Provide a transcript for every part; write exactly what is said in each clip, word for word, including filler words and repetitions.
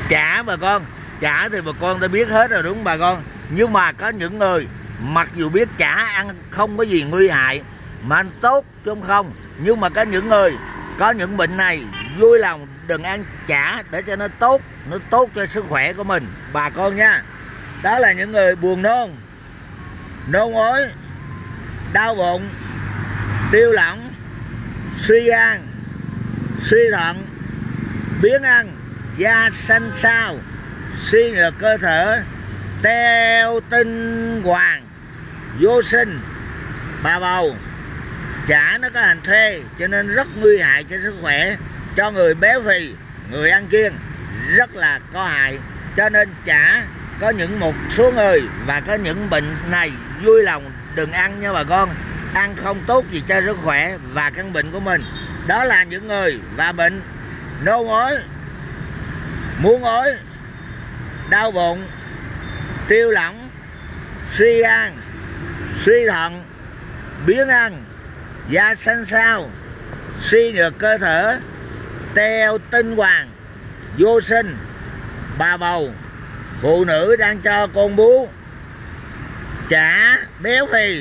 Chả bà con, chả thì bà con đã biết hết rồi đúng không bà con. Nhưng mà có những người mặc dù biết chả ăn không có gì nguy hại mà ăn tốt chứ không, nhưng mà có những người có những bệnh này vui lòng đừng ăn chả để cho nó tốt, nó tốt cho sức khỏe của mình bà con nha. Đó là những người buồn nôn, nôn ói, đau bụng, tiêu lỏng, suy gan, suy thận, biếng ăn, da xanh xao, suy nhược cơ thể, teo tinh hoàng, vô sinh, bà bầu. Chả nó có hành thuê cho nên rất nguy hại cho sức khỏe, cho người béo phì, người ăn kiêng rất là có hại. Cho nên chả có những một số người và có những bệnh này vui lòng đừng ăn nha bà con. Ăn không tốt gì cho sức khỏe và căn bệnh của mình. Đó là những người và bệnh nôn ói, muốn ói, đau bụng, tiêu lỏng, suy gan, suy thận, biếng ăn, da xanh xao, suy nhược cơ thể, teo tinh hoàng, vô sinh, bà bầu, phụ nữ đang cho con bú, chả béo phì.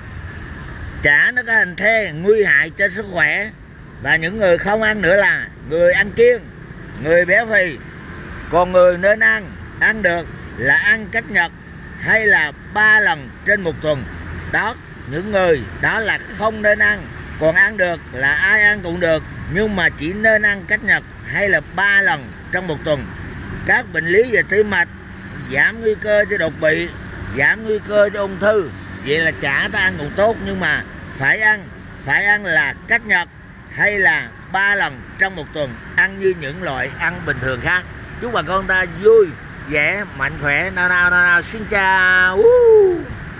Chả nó có hành thê nguy hại cho sức khỏe. Và những người không ăn nữa là người ăn kiêng, người béo phì. Còn người nên ăn, ăn được là ăn cách nhật hay là ba lần trên một tuần. Đó, những người đó là không nên ăn. Còn ăn được là ai ăn cũng được, nhưng mà chỉ nên ăn cách nhật hay là ba lần trong một tuần. Các bệnh lý về tim mạch, giảm nguy cơ cho đột quỵ, giảm nguy cơ cho ung thư. Vậy là chả ta ăn cũng tốt, nhưng mà phải ăn, phải ăn là cách nhật hay là ba lần trong một tuần, ăn như những loại ăn bình thường khác. Chúc bà con ta vui vẻ, mạnh khỏe, nào nào nào, nào. Xin chào.